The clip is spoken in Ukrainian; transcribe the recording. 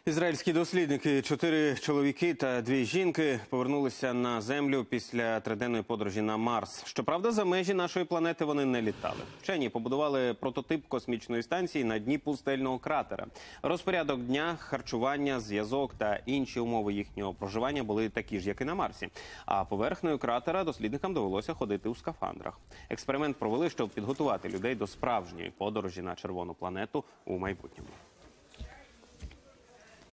Ізраїльські дослідники, 4 чоловіки та 2 жінки, повернулися на Землю після триденної подорожі на Марс. Щоправда, за межі нашої планети вони не літали. Вчені побудували прототип космічної станції на дні пустельного кратера. Розпорядок дня, харчування, зв'язок та інші умови їхнього проживання були такі ж, як і на Марсі. А поверхнею кратера дослідникам довелося ходити у скафандрах. Експеримент провели, щоб підготувати людей до справжньої подорожі на червону планету у майбутньому.